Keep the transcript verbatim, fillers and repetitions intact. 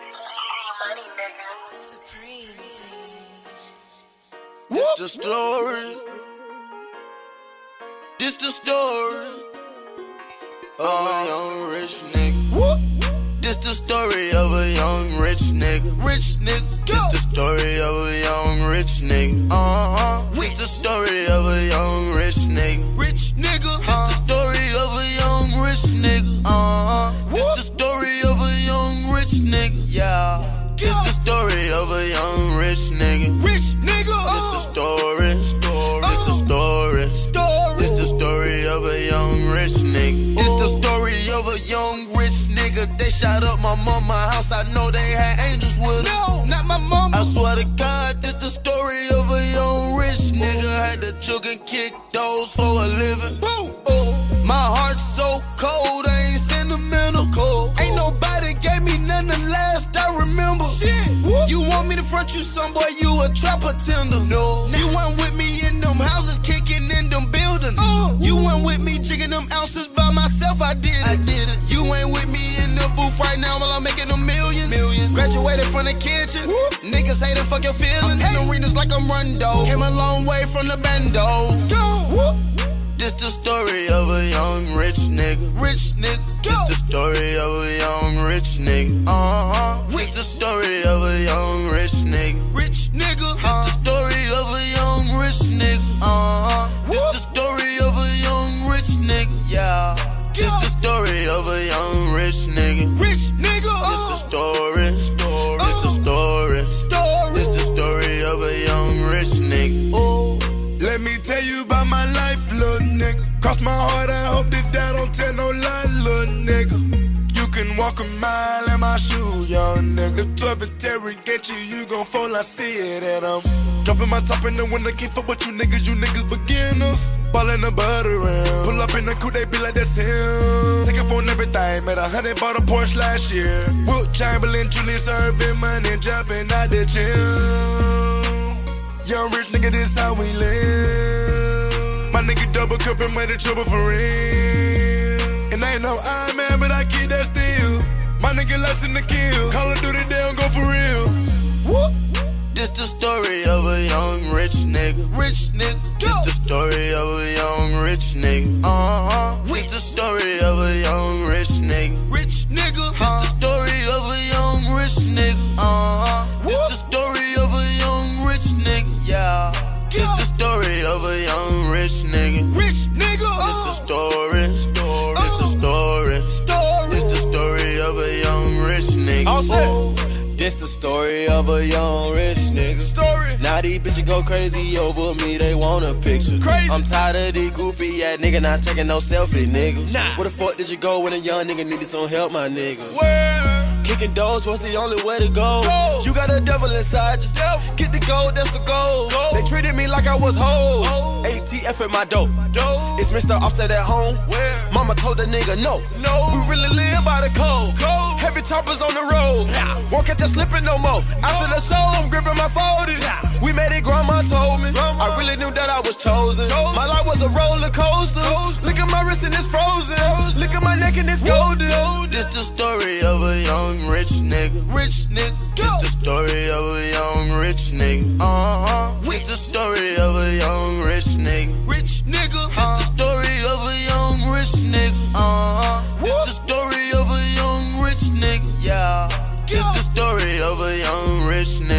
This the story. This the story of a young rich nigga. This the story of a young rich nigga. Rich nigga. This the story of a young rich nigga. Uh huh. This the story of a young rich nigga. Rich nigga. This the story of a young rich nigga. Uh huh. This the story of a young rich nigga. Yeah. This the story of a young rich nigga. Rich nigga. This the story. This the story. This the story of a young rich nigga. This the story of a young rich nigga. They shot up my mama's house. I know they had angels with them. No, not my mama. I swear to God, this the story of a young rich nigga. Had the children kick doors for a living. Boom. Oh, my heart's so cold, I ain't sentimental. Cold. Ain't nobody gave me none the last I remember. Shit. You want me to front you some boy, you a trap attender. No. You weren't with me in them houses, kicking in them buildings. Uh, you weren't with me jigging them ounces by myself, I did it. I did it. You ain't with me in the booth right now while I'm making a million. Million. Graduated from the kitchen. Whoop. Niggas hate and fuck your feelings. Hey. In arenas like I'm Rondo. Came a long way from the bando. Go. Whoop. This the story of a young rich nigga. Rich nigga. This the story of a young rich nigga. Uh-huh. This the story of a young rich nigga. Rich nigga. This the story of a young rich nigga. Uh-huh. This the story of a young rich nigga. Yeah. This the story of a young rich nigga. Rich nigga. This the story. Story. This the story. Story. This the story of a young rich nigga. Oh. Let me tell you about my life, little nigga. Cross my heart, I hope that that don't tell no lie, little nigga. You can walk a mile in my shoe, young nigga. If twelve interrogate you, you gon' fall, I see it. And I'm dropping my top in the window, can't fuck with you niggas, you niggas beginners. Ballin' the butter around. Pull up in the coupe, they be like, that's him. Take up on everything, made a hundred, bought a Porsche last year. Wilt Chamberlain, Julius Erving, money jumping out the gym. Young rich nigga, this how we live. My nigga double cup and made the trouble for real. And I ain't no I man, but I keep that still. My nigga less than the kill. Call of Duty, they don't go for real. Whoop. This the story of a young rich nigga. Rich nigga. This the story of a young rich nigga. Uh-huh. This the story of a young rich nigga. Rich nigga. This the story of a young rich nigga. Uh-huh. This the story of a young rich nigga. Yeah. This the story of a young rich nigga. Rich nigga. This the story. Story. This the story. Story. This the story of a young rich nigga. All set. This the story of a young rich nigga. Story. Now these bitches go crazy over me, they want a picture. Crazy. I'm tired of these goofy ass nigga not taking no selfie, nigga. Nah. Where the fuck did you go when a young nigga needed some help, my nigga? Where? Kicking doors was the only way to go. Go. You got a devil inside you. Devil. Get the gold, that's the goal. Go. They treated me like I was whole. Oh. A T F at my dope. Dope. It's Mister Offset at home. Where? Mama told the nigga no. No. We really live by the code. Cold. Heavy choppers on the road. Yeah. Won't catch us slipping no more. After the show, I'm gripping my forties. Yeah. We made it, grandma told me. Grandma. I really knew that I was chosen. Chosen. My life was a roller coaster. Coaster. Look at my wrist and it's frozen. frozen. Look at my neck and it's golden. This the story of a young rich nigga. Rich nigga. This the story of a young rich nigga. Uh-huh. This the story of a young rich nigga. Rich nigga. This the story of a young rich nigga. Uh-huh. This the story of a young rich nigga. Yeah. This the story of a young rich nigga.